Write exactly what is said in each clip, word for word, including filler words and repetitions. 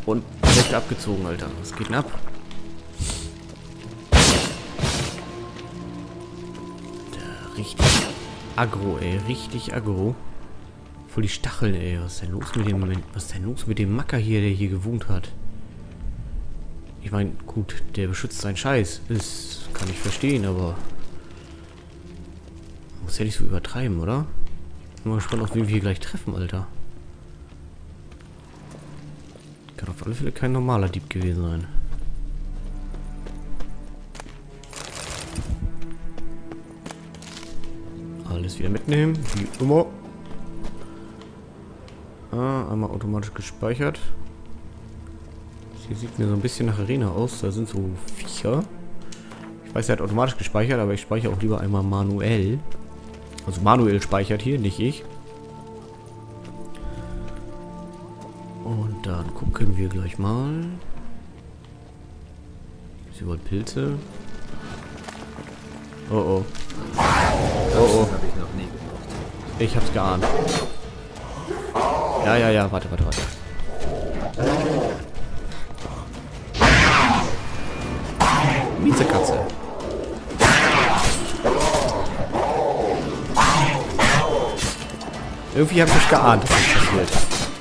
Und direkt abgezogen, Alter. Was geht denn ab? Der richtig aggro, ey. Richtig aggro. Voll die Stacheln, ey. Was ist denn los mit dem, was ist denn los mit dem Macker hier, der hier gewohnt hat? Ich meine, gut, der beschützt seinen Scheiß. Das kann ich verstehen, aber... Muss ja nicht so übertreiben, oder? Bin mal gespannt, auf wen wir hier gleich treffen, Alter. Kann auf alle Fälle kein normaler Dieb gewesen sein. Alles wieder mitnehmen, wie immer. Ah, einmal automatisch gespeichert. Hier sieht mir so ein bisschen nach Arena aus. Da sind so Viecher. Ich weiß, er hat automatisch gespeichert, aber ich speichere auch lieber einmal manuell. Also manuell speichert hier, nicht ich. Und dann gucken wir gleich mal. Ist überall Pilze. Oh oh. Oh oh. Ich hab's geahnt. Ja, ja, ja, warte, warte, warte. Miezekatze. Irgendwie habe ich geahnt, was passiert.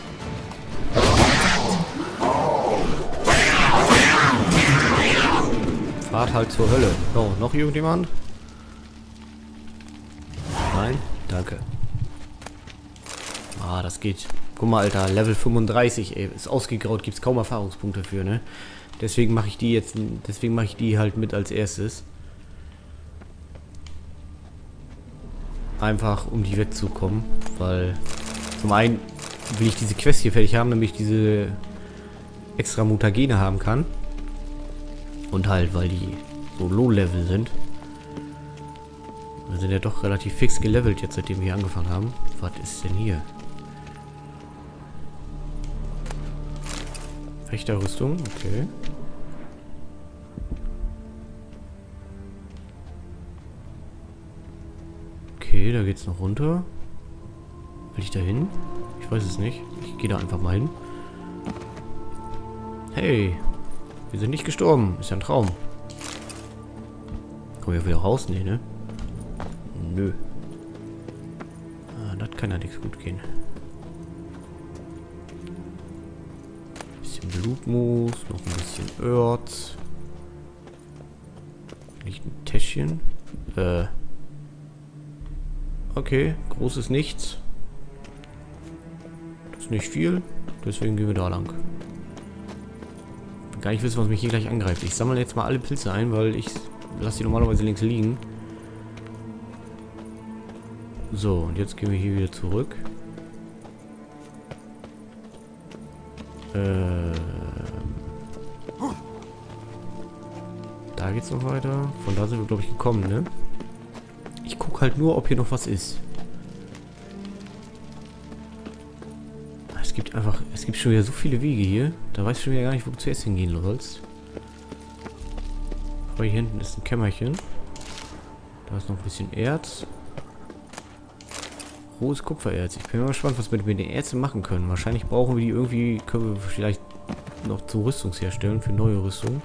Fahrt halt zur Hölle. So, noch irgendjemand? Nein? Danke. Ah, das geht. Guck mal, Alter, Level fünfunddreißig, ey. Ist ausgegraut, gibt's kaum Erfahrungspunkte für, ne? Deswegen mache ich die jetzt, deswegen mache ich die halt mit als erstes. Einfach, um die wegzukommen, weil zum einen will ich diese Quest hier fertig haben, damit ich diese extra Mutagene haben kann. Und halt, weil die so Low-Level sind. Wir sind ja doch relativ fix gelevelt jetzt, seitdem wir hier angefangen haben. Was ist denn hier? Wächterrüstung, okay. Okay, da geht's noch runter. Will ich da hin? Ich weiß es nicht. Ich gehe da einfach mal hin. Hey, wir sind nicht gestorben. Ist ja ein Traum. Kommen wir wieder raus? Nee, ne? Nö. Ah, das kann ja nichts gut gehen. Bisschen Blutmoos, noch ein bisschen Erz. Nicht ein Täschchen. Äh. Okay, großes Nichts. Das ist nicht viel, deswegen gehen wir da lang. Ich will gar nicht wissen, was mich hier gleich angreift. Ich sammle jetzt mal alle Pilze ein, weil ich lasse die normalerweise links liegen. So, und jetzt gehen wir hier wieder zurück. Ähm, da geht's noch weiter. Von da sind wir, glaube ich, gekommen, ne? Ich gucke halt nur, ob hier noch was ist. Es gibt einfach, es gibt schon wieder so viele Wege hier. Da weiß ich schon wieder gar nicht, wo du zuerst hingehen sollst. Aber hier hinten ist ein Kämmerchen. Da ist noch ein bisschen Erz. Rohes Kupfererz. Ich bin mal gespannt, was wir mit den Erzen machen können. Wahrscheinlich brauchen wir die irgendwie, können wir vielleicht noch zu Rüstungsherstellen für neue Rüstung.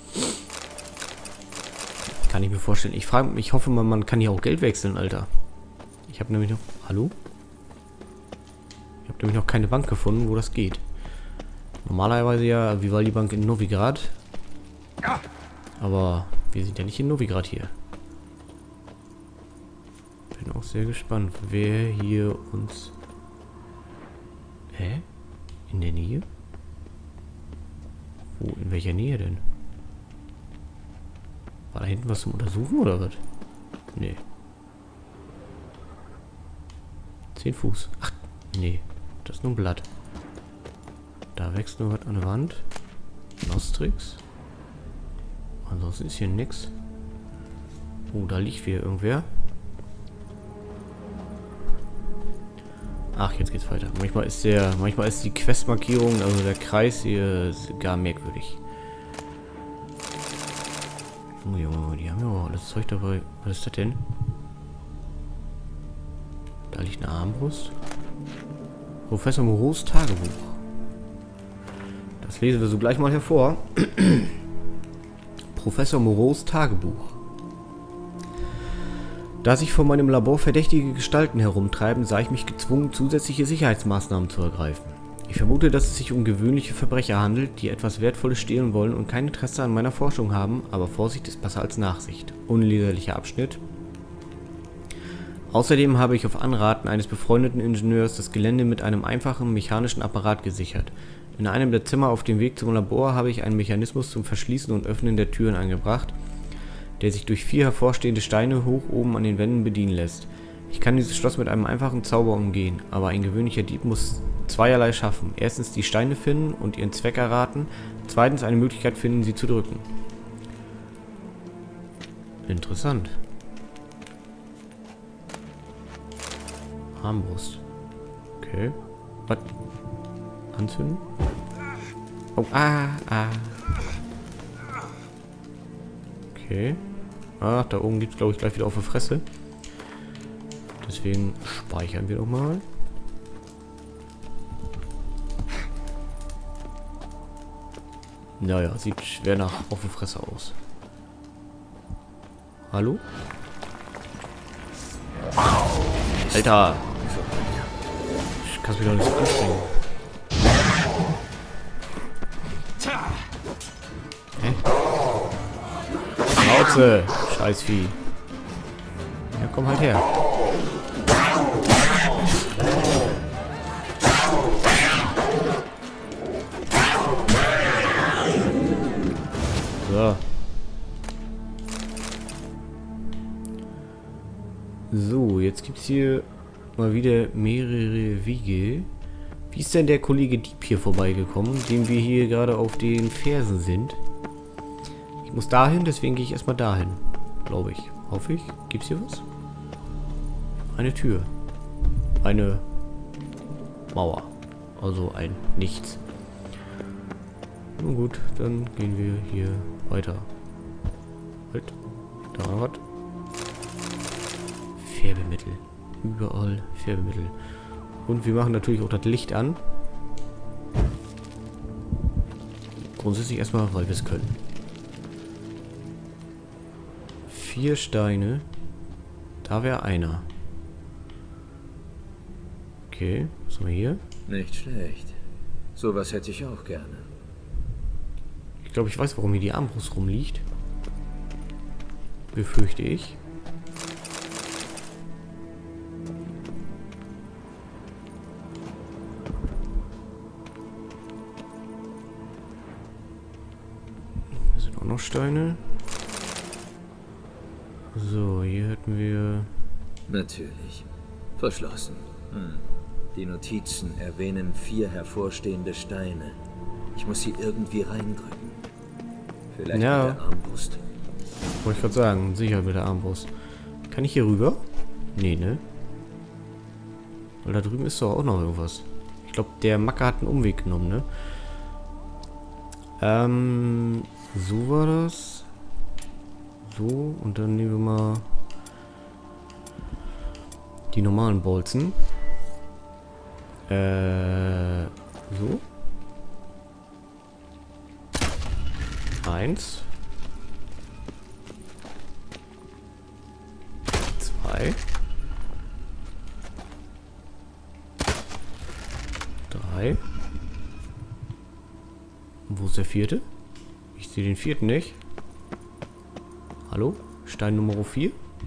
Kann ich mir vorstellen. Ich frage mich, ich hoffe mal, man kann hier auch Geld wechseln, Alter. Ich habe nämlich noch... Hallo? Ich habe nämlich noch keine Bank gefunden, wo das geht. Normalerweise ja Vivaldi Bank in Novigrad. Aber wir sind ja nicht in Novigrad hier. Bin auch sehr gespannt, wer hier uns... Hä? In der Nähe? Wo? In welcher Nähe denn? War da hinten was zum Untersuchen oder was? Nee. Zehn Fuß. Ach, nee. Das ist nur ein Blatt. Da wächst nur was an der Wand. Nostrix. Ansonsten ist hier nix. Oh, da liegt wieder irgendwer. Ach, jetzt geht's weiter. Manchmal ist der, manchmal ist die Questmarkierung, also der Kreis hier, gar merkwürdig. Oh Junge, die haben ja auch alles Zeug dabei. Was ist das denn? Da liegt eine Armbrust. Professor Moreaus Tagebuch. Das lesen wir so gleich mal hervor. Professor Moreaus Tagebuch. Da sich vor meinem Labor verdächtige Gestalten herumtreiben, sah ich mich gezwungen, zusätzliche Sicherheitsmaßnahmen zu ergreifen. Ich vermute, dass es sich um gewöhnliche Verbrecher handelt, die etwas Wertvolles stehlen wollen und kein Interesse an meiner Forschung haben, aber Vorsicht ist besser als Nachsicht. Unleserlicher Abschnitt. Außerdem habe ich auf Anraten eines befreundeten Ingenieurs das Gelände mit einem einfachen mechanischen Apparat gesichert. In einem der Zimmer auf dem Weg zum Labor habe ich einen Mechanismus zum Verschließen und Öffnen der Türen angebracht, der sich durch vier hervorstehende Steine hoch oben an den Wänden bedienen lässt. Ich kann dieses Schloss mit einem einfachen Zauber umgehen, aber ein gewöhnlicher Dieb muss zweierlei schaffen. Erstens die Steine finden und ihren Zweck erraten, zweitens eine Möglichkeit finden, sie zu drücken. Interessant. Armbrust. Okay. Was? Anzünden? Oh, ah, ah. Okay. Ach, da oben gibt es, glaube ich, gleich wieder auf die Fresse. Deswegen speichern wir doch mal. Naja, sieht schwer nach auf die Fresse aus. Hallo? Alter! Ich kann mich doch nicht so anstrengen. Hä? Schnauze! Scheißvieh. Ja, komm halt her. So. So, jetzt gibt es hier mal wieder mehrere Wege. Wie ist denn der Kollege Dieb hier vorbeigekommen, dem wir hier gerade auf den Fersen sind? Ich muss dahin, deswegen gehe ich erstmal dahin. Glaube ich. Hoffe ich. Gibt es hier was? Eine Tür. Eine Mauer. Also ein Nichts. Nun gut, dann gehen wir hier weiter. Halt. Da was. Färbemittel. Überall Färbemittel. Und wir machen natürlich auch das Licht an. Grundsätzlich erstmal, weil wir es können. Vier Steine. Da wäre einer. Okay, was haben wir hier? Nicht schlecht. Sowas hätte ich auch gerne. Ich glaube, ich weiß, warum hier die Armbrust rumliegt. Befürchte ich. Hier sind auch noch Steine. So, hier hätten wir... Natürlich. Verschlossen. Hm. Die Notizen erwähnen vier hervorstehende Steine. Ich muss sie irgendwie reindrücken. Vielleicht ja. mit der Armbrust. Wollte ich gerade sagen, sicher mit der Armbrust. Kann ich hier rüber? Nee, ne? Weil da drüben ist doch auch noch irgendwas. Ich glaube, der Macker hat einen Umweg genommen, ne? Ähm, so war das. So, und dann nehmen wir mal die normalen Bolzen. Äh, so. Eins. Zwei. Drei. Und wo ist der vierte? Ich sehe den vierten nicht. Hallo? Stein Nummer vier?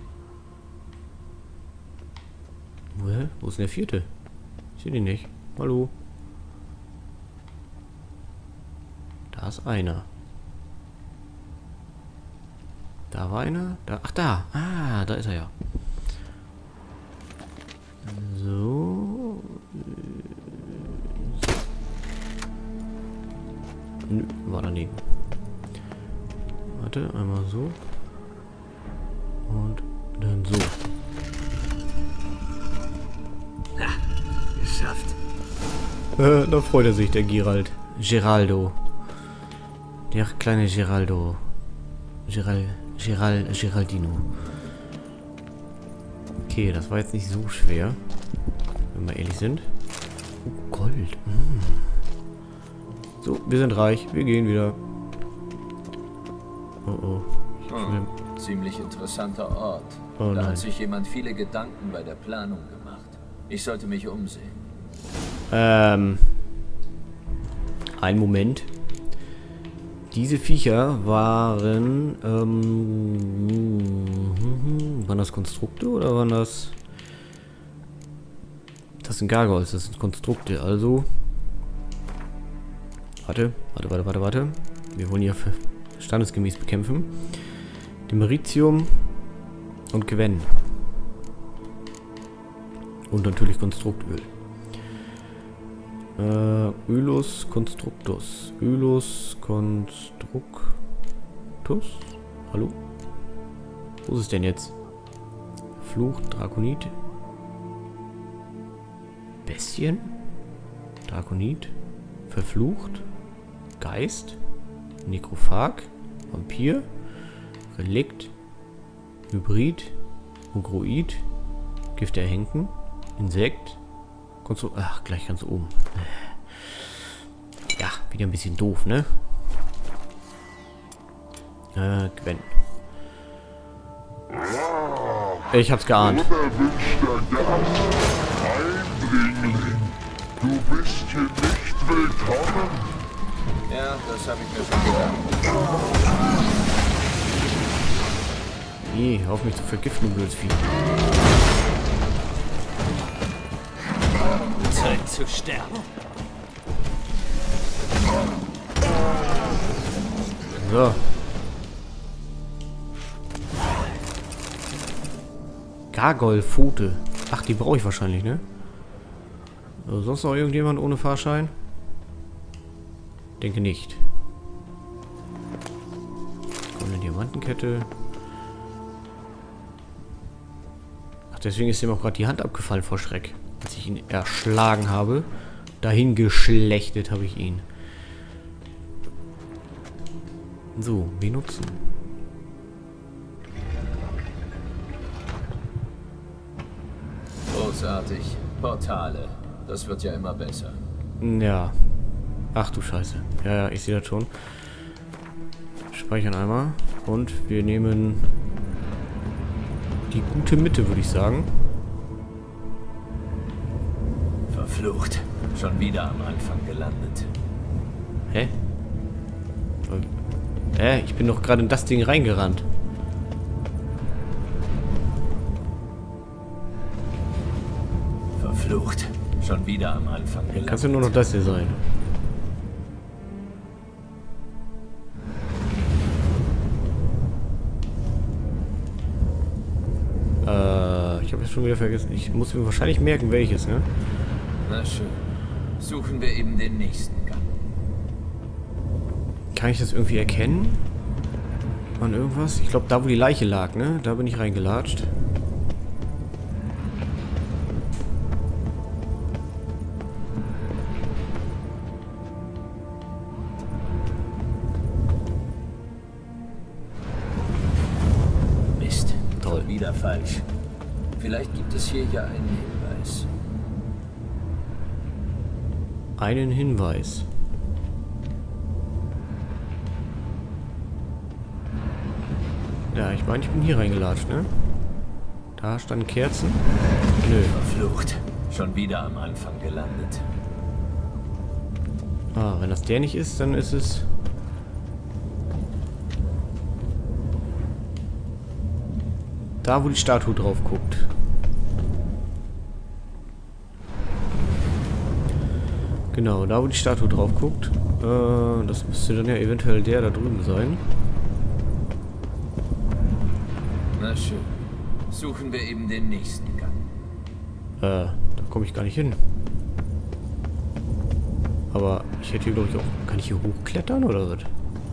Woher? Wo ist denn der vierte? Ich sehe den nicht. Hallo? Da ist einer. Da war einer. Da. Ach, da. Ah, da ist er ja. So. Nö, war daneben. Warte, einmal so. Und dann so. Ha, geschafft. Äh, da freut er sich, der Gerald. Geraldo. Der kleine Geraldo. Geral, Geral, Geraldino. Okay, das war jetzt nicht so schwer. Wenn wir ehrlich sind. Oh, Gold. Mm. So, wir sind reich. Wir gehen wieder. Oh oh. Hm, ziemlich interessanter Ort. Oh, da nein. hat sich jemand viele Gedanken bei der Planung gemacht. Ich sollte mich umsehen. Ähm. Ein Moment. Diese Viecher waren, ähm, waren das Konstrukte oder waren das... Das sind Gargoyles, das sind Konstrukte, also... Warte, warte, warte, warte, warte. Wir wollen hier standesgemäß bekämpfen. Demeritium und Gwen. Und natürlich Konstruktöl. Äh, Ölus Constructus. Ölus Constructus? Hallo? Wo ist es denn jetzt? Fluch, Drakonit. Bestien? Drakonit? Verflucht? Geist? Nekrophag? Vampir? Relikt? Hybrid? Ugroid? Gift der Henken? Insekt? Konstru Ach, gleich ganz oben. Ja, wieder ein bisschen doof, ne? Äh, Gwen. Ich hab's geahnt. Eindringling, du bist hier nicht willkommen. Ja, das habe ich mir schon gedacht. Nee, hör auf mich zu vergiften, du blödes Vieh. Zeit zu sterben. So. Gargoyle-Pfote. Ach, die brauche ich wahrscheinlich, ne? Also sonst noch irgendjemand ohne Fahrschein? Denke nicht. Eine Diamantenkette. Ach, deswegen ist ihm auch gerade die Hand abgefallen vor Schreck. Als ich ihn erschlagen habe. Dahin geschlechtet habe ich ihn. So, benutzen. Großartig. Portale. Das wird ja immer besser. Ja. Ach du Scheiße. Ja, ja, ich sehe das schon. Speichern einmal. Und wir nehmen die gute Mitte, würde ich sagen. Verflucht. Schon wieder am Anfang gelandet. Hä? Hä? Ich bin doch gerade in das Ding reingerannt. Verflucht. Schon wieder am Anfang gelandet. Kannst du nur noch das hier sein? Äh, ich habe jetzt schon wieder vergessen. Ich muss mir wahrscheinlich merken, welches, ne? Na schön. Suchen wir eben den nächsten Gang. Kann ich das irgendwie erkennen? An irgendwas? Ich glaube, da wo die Leiche lag, ne? Da bin ich reingelatscht. Mist. Toll. Schon wieder falsch. Vielleicht gibt es hier ja einen Hinweis. Einen Hinweis. Ja, ich meine, ich bin hier reingelatscht, ne? Da standen Kerzen. Nö. Verflucht. Schon wieder am Anfang gelandet. Ah, wenn das der nicht ist, dann ist es... Da, wo die Statue drauf guckt. Genau, da, wo die Statue drauf guckt. Äh, das müsste dann ja eventuell der da drüben sein. Na schön. Suchen wir eben den nächsten Gang. Äh, da komme ich gar nicht hin. Aber ich hätte hier, glaube ich, auch... Kann ich hier hochklettern oder was?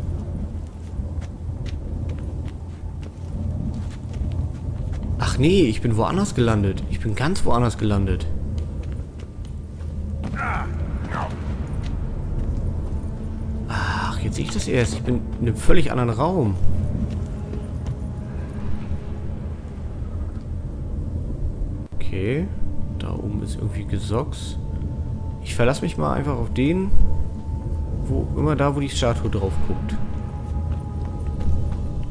Ach nee, ich bin woanders gelandet. Ich bin ganz woanders gelandet. Ach, jetzt sehe ich das erst. Ich bin in einem völlig anderen Raum. Okay. Da oben ist irgendwie Gesocks. Ich verlasse mich mal einfach auf den. Wo, immer da, wo die Statue drauf guckt.